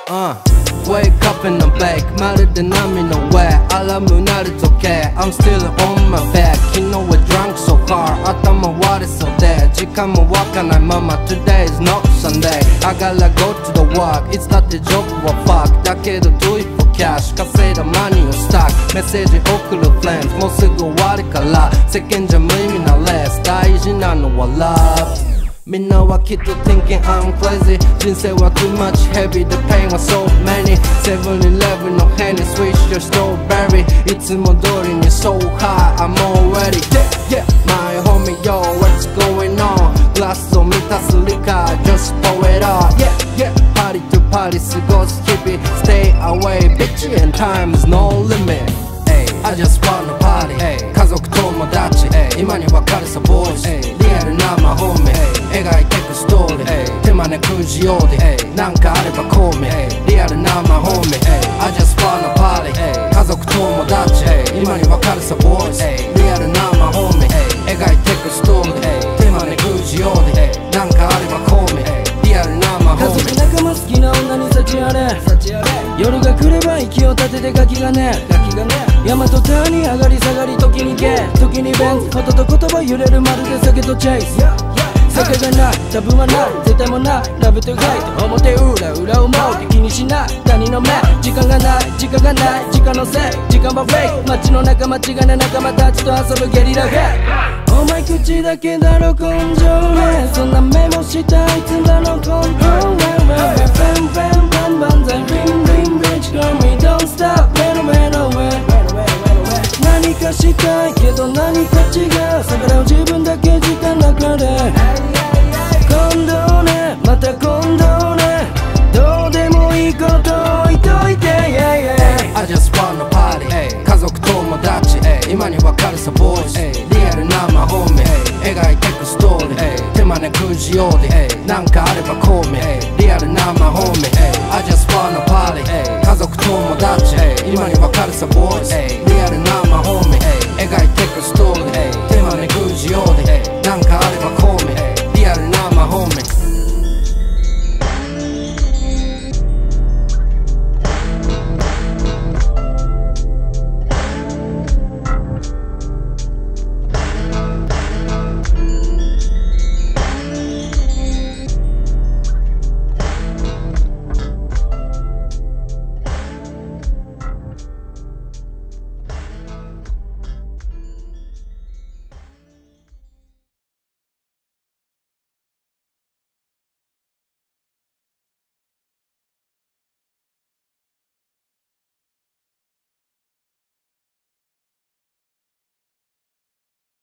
Wake up in the back まるで波の上アラーム鳴る時計 I'm still on my back 昨日は drunk so hard 頭割れそうで時間もわかないまま Today is not Sunday I gotta go to the work いつだってジョブは fuck だけど do it for cash 稼いだマニーをスタックメッセージ送る friends もうすぐ終わるから世間じゃ無意味なレース大事なのは loveみんなはきっと thinking I'm crazy 人生は too much heavy The pain was so many 7-11の変に switch your strawberry いつも通りに so high I'm already yeah my homie yo what's going on グラスを満たす理解 just pour it on yeah party to party 過ごす日々 stay away bitch and time is no limit I just wanna party 家族友達今にわかるさボーイズリアルなマホーミー描いてくストーリー手招くじようでなんかあればコーミリアルなマホーミー I just wanna party 家族友達今にわかるさボーイズリアルなマホーミー描いてくストーリー手招くじようでなんかあればコーミリアルなマホーミー家族仲間好きな女に幸あれ夜が来れば息を立ててガキがね山と谷上がり下がり時にゲー時にベンツ音と言葉揺れるまるで酒とチェイス酒がない多分はない絶対もないラブとガイと表裏思うって気にしない他人の目時間がない時間がない時間のせい時間はフェイク街の仲間違いな仲間たちと遊ぶゲリラゲーお前口だけだろ根性ねそんなメモしたいつだろコントロールフェンフェンバンバンザイリンリンビッチ Call me don't stop メロメロウェイ何かしたいけど何か違う逆らう自分だけ時間の中で今度ねまた今度ねどうでもいいこと置いといて I just wanna party 家族友達今にわかるさボーイズリアルなマホーミー描いてくストーリー手招くじようでなんかあればコーミリアルなマホーミー I just wanna party 家族友達今にわかるさボーイズリアルなマホーミー